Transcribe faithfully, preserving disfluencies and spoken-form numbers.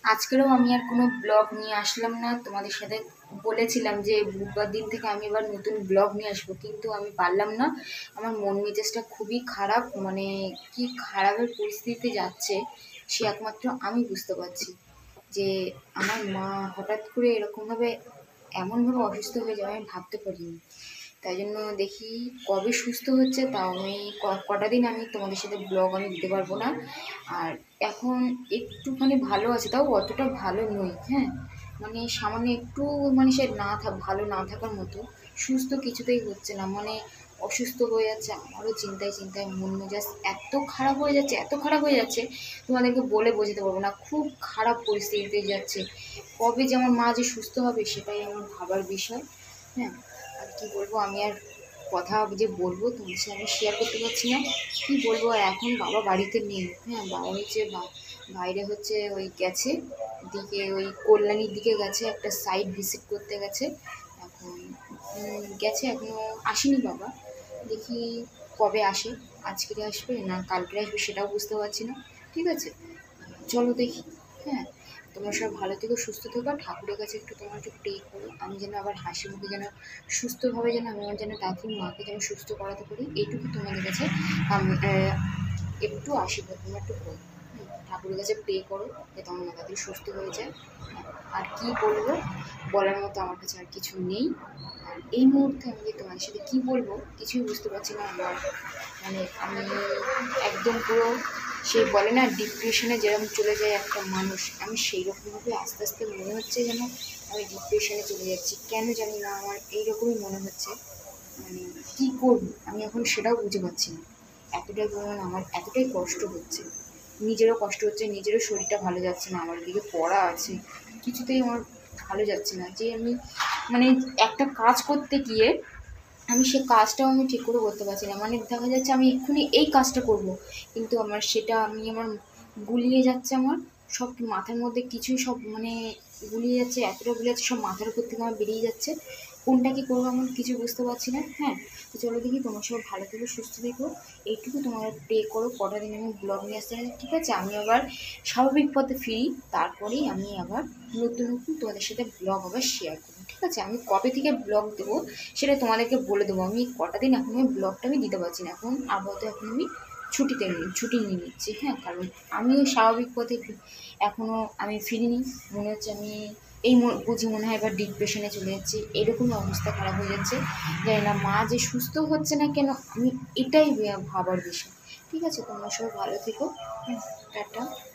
আজকেরও আমি আর কোনো ব্লগ নিয়ে আসলাম না। তোমাদের সাথে বলেছিলাম যে বুধবার দিন থেকে আমি এবার নতুন ব্লগ নিয়ে আসবো, কিন্তু আমি পারলাম না। আমার মন মেজাজটা খুবই খারাপ, মানে কি খারাপের পরিস্থিতিতে যাচ্ছে সে একমাত্র আমি বুঝতে পারছি। যে আমার মা হঠাৎ করে এরকমভাবে এমনভাবে অসুস্থ হয়ে যাবে আমি ভাবতে পারিনি। তাই জন্য দেখি কবে সুস্থ হচ্ছে, তাও আমি কটা দিন আমি তোমাদের সাথে ব্লগ আমি দিতে পারবো না। আর এখন একটুখানি ভালো আছে, তাও অতটা ভালো নই। হ্যাঁ, মানে সামান্য একটু, মানে সে না থাক ভালো না থাকার মতো, সুস্থ কিছুতেই হচ্ছে না। মানে অসুস্থ হয়ে যাচ্ছে, আমারও চিন্তায় চিন্তায় মন মেজাজ এত খারাপ হয়ে যাচ্ছে, এত খারাপ হয়ে যাচ্ছে তোমাদেরকে বলে বোঝাতে পারবো না। খুব খারাপ পরিস্থিতিতে যাচ্ছে। কবে যে আমার মা যে সুস্থ হবে সেটাই আমার ভাবার বিষয়। হ্যাঁ, আর কি বলবো, আমি আর কথা যে বলবো তোমার সাথে আমি শেয়ার করতে পারছি না। কি বলবো, আর এখন বাবা বাড়িতে নেই। হ্যাঁ, বাবা হচ্ছে বাইরে, হচ্ছে ওই গেছে দিকে, ওই কল্যাণীর দিকে গেছে, একটা সাইট ভিজিট করতে গেছে। এখন গেছে, এখনো আসেনি বাবা। দেখি কবে আসে, আজকে আসবে না কালকে আসবে সেটাও বুঝতে পারছি না। ঠিক আছে, চলো দেখি। হ্যাঁ, তোমরা সব ভালো থেকো, সুস্থ থেকো। ঠাকুরের কাছে একটু তোমরা একটু প্রে করো, আমি যেন আবার হাসি মুখে যেন সুস্থভাবে যেন আমি আমার যেন তাড়াতাড়ি মাকে যেন সুস্থ করাতে পারি, এইটুকু তোমাদের কাছে আমি একটু আশীর্বাদ তোমরা একটু করো। ঠাকুরের কাছে প্রে করো যে তোমার মা তাড়াতাড়ি সুস্থ হয়ে যায়। আর কি বলবো, বলার মতো আমার কাছে আর কিছু নেই। আর এই মুহূর্তে আমি যে তোমাদের সাথে কী বলবো কিছুই বুঝতে পারছি না। আমার মানে আমি একদম পুরো, সে বলে না ডিপ্রেশনে যেরকম চলে যায় একটা মানুষ, আমি সেই রকমভাবে আস্তে আস্তে মনে হচ্ছে যেন আমি ডিপ্রেশনে চলে যাচ্ছি। কেন জানি না, আমার এইরকমই মনে হচ্ছে। মানে কী করবো আমি এখন সেটাও বুঝে পাচ্ছি না। এতটাই পরিমাণ আমার এতটাই কষ্ট হচ্ছে, নিজেরও কষ্ট হচ্ছে, নিজেরও শরীরটা ভালো যাচ্ছে না, আমার দিকে পড়া আছে, কিছুতেই আমার ভালো যাচ্ছে না। যে আমি মানে একটা কাজ করতে গিয়ে আমি সে কাজটাও আমি ঠিক করে করতে পারছি না। মানে দেখা যাচ্ছে আমি এক্ষুনি এই কাজটা করব, কিন্তু আমার সেটা আমি আমার গুলিয়ে যাচ্ছে, আমার সব মাথার মধ্যে কিছুই সব মানে গুলিয়ে যাচ্ছে, এতটা গুলিয়ে যাচ্ছে সব মাথার উপর থেকে আমার বেরিয়ে যাচ্ছে। কোনটা কী করবো আমি কিছু বুঝতে পারছি না। হ্যাঁ, তো চলো দেখি, তোমার সব ভালো থেকো, সুস্থ থেকো, এইটুকু তোমার প্রে করো। কটা দিন আমি ব্লগ নিয়ে আসতে পারি, ঠিক আছে? আমি আবার স্বাভাবিক পথে ফিরি, তারপরেই আমি আবার নতুন নতুন তোমাদের সাথে ব্লগ আবার শেয়ার করবো। ঠিক আছে, আমি কবে থেকে ব্লগ দেবো সেটা তোমাদেরকে বলে দেবো। আমি কটা দিন এখন আমি ব্লগটা আমি দিতে পারছি না, এখন আপাতত এখন আমি ছুটিতে নিই ছুটি নিয়ে নিচ্ছি। হ্যাঁ, কারণ আমিও স্বাভাবিক পথে এখনও আমি ফিরিনি। মনে হচ্ছে আমি এই বুঝি মনে হয় এবার ডিপ্রেশনে চলে যাচ্ছি, এরকম অবস্থা খারাপ হয়ে যাচ্ছে। জানি না মা যে সুস্থ হচ্ছে না কেন, আমি এটাই ভাবার বিষয়। ঠিক আছে, তোমরা সবাই ভালো থেকো। টাটা।